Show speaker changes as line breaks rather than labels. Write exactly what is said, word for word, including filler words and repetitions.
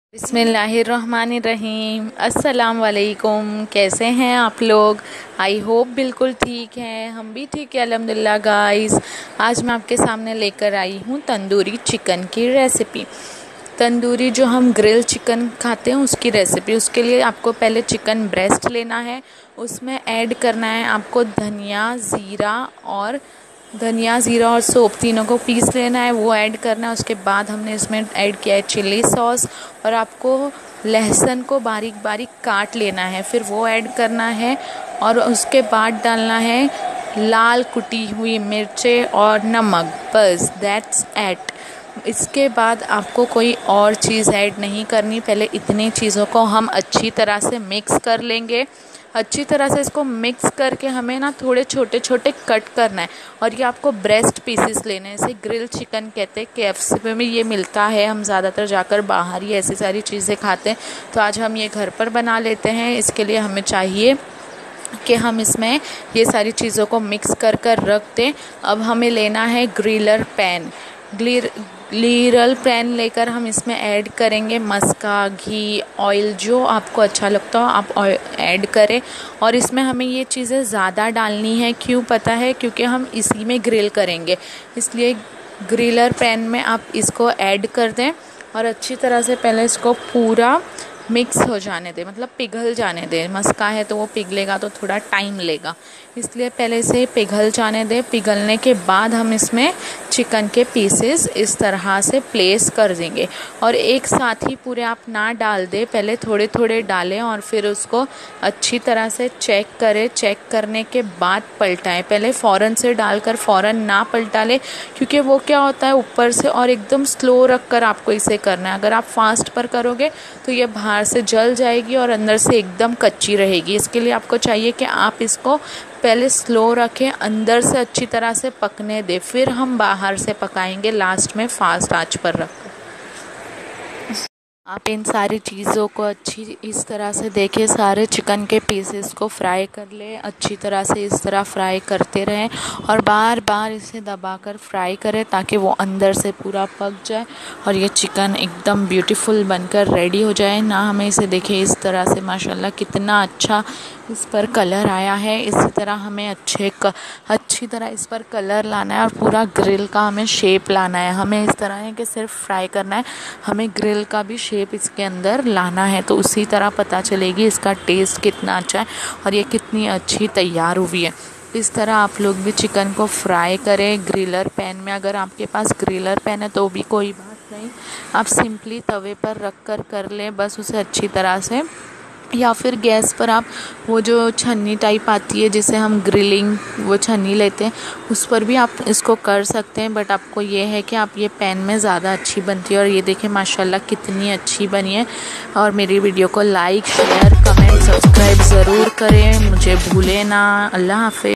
बिस्मिल्लाहिर्रहमानिर्रहीम। अस्सलाम वालेकुम। कैसे हैं आप लोग? आई होप बिल्कुल ठीक हैं। हम भी ठीक है अल्हम्दुलिल्लाह गाइस। आज मैं आपके सामने लेकर आई हूँ तंदूरी चिकन की रेसिपी। तंदूरी जो हम ग्रिल चिकन खाते हैं उसकी रेसिपी। उसके लिए आपको पहले चिकन ब्रेस्ट लेना है, उसमें ऐड करना है आपको धनिया, ज़ीरा और धनिया ज़ीरा और सौंफ तीनों को पीस लेना है, वो ऐड करना है। उसके बाद हमने इसमें ऐड किया है चिली सॉस और आपको लहसुन को बारीक बारीक काट लेना है, फिर वो ऐड करना है। और उसके बाद डालना है लाल कुटी हुई मिर्चें और नमक, बस दैट्स एट। इसके बाद आपको कोई और चीज़ ऐड नहीं करनी। पहले इतनी चीज़ों को हम अच्छी तरह से मिक्स कर लेंगे। अच्छी तरह से इसको मिक्स करके हमें ना थोड़े छोटे छोटे कट करना है। और ये आपको ब्रेस्ट पीसेस लेने हैं, इसे ग्रिल चिकन कहते हैं। केएफसी में ये मिलता है, हम ज़्यादातर जाकर बाहर ही ऐसी सारी चीज़ें खाते हैं, तो आज हम ये घर पर बना लेते हैं। इसके लिए हमें चाहिए कि हम इसमें ये सारी चीज़ों को मिक्स कर कर रख दें। अब हमें लेना है ग्रिलर पैन। ग्लिर ग्लिरल पैन लेकर हम इसमें ऐड करेंगे मस्का, घी, ऑयल, जो आपको अच्छा लगता हो आप ऐड करें। और इसमें हमें ये चीज़ें ज़्यादा डालनी है, क्यों पता है? क्योंकि हम इसी में ग्रिल करेंगे, इसलिए ग्रिलर पैन में आप इसको ऐड कर दें और अच्छी तरह से पहले इसको पूरा मिक्स हो जाने दें, मतलब पिघल जाने दें। मस्का है तो वो पिघलेगा तो थोड़ा टाइम लेगा, इसलिए पहले से पिघल जाने दें। पिघलने के बाद हम इसमें चिकन के पीसेस इस तरह से प्लेस कर देंगे। और एक साथ ही पूरे आप ना डाल दें, पहले थोड़े थोड़े डालें और फिर उसको अच्छी तरह से चेक करें। चेक करने के बाद पलटाएं। पहले फ़ौरन से डालकर फ़ौरन ना पलटा लें, क्योंकि वो क्या होता है ऊपर से, और एकदम स्लो रख कर आपको इसे करना है। अगर आप फास्ट पर करोगे तो ये बाहर से जल जाएगी और अंदर से एकदम कच्ची रहेगी। इसके लिए आपको चाहिए कि आप इसको पहले स्लो रखें, अंदर से अच्छी तरह से पकने दें, फिर हम बाहर से पकाएंगे लास्ट में फास्ट आंच पर रखकर। आप इन सारी चीज़ों को अच्छी इस तरह से देखिए, सारे चिकन के पीसेस को फ्राई कर लें अच्छी तरह से। इस तरह फ्राई करते रहें और बार बार इसे दबाकर फ्राई करें ताकि वो अंदर से पूरा पक जाए और ये चिकन एकदम ब्यूटीफुल बनकर रेडी हो जाए ना। हमें इसे देखिए इस तरह से, माशाल्लाह कितना अच्छा इस पर कलर आया है। इसी तरह हमें अच्छे क, अच्छी तरह इस पर कलर लाना है और पूरा ग्रिल का हमें शेप लाना है। हमें इस तरह है कि सिर्फ फ्राई करना है, हमें ग्रिल का भी शेप इसके अंदर लाना है, तो उसी तरह पता चलेगी इसका टेस्ट कितना अच्छा है और ये कितनी अच्छी तैयार हुई है। इस तरह आप लोग भी चिकन को फ्राई करें ग्रिलर पैन में। अगर आपके पास ग्रिलर पैन है तो भी कोई बात नहीं, आप सिंपली तवे पर रख कर कर लें बस उसे अच्छी तरह से। या फिर गैस पर आप वो जो छन्नी टाइप आती है जिसे हम ग्रिलिंग वो छन्नी लेते हैं, उस पर भी आप इसको कर सकते हैं। बट आपको ये है कि आप ये पैन में ज़्यादा अच्छी बनती है। और ये देखें माशाल्लाह कितनी अच्छी बनी है। और मेरी वीडियो को लाइक, शेयर, कमेंट, सब्सक्राइब ज़रूर करें, मुझे भूलें ना। अल्लाह हाफ़िज़।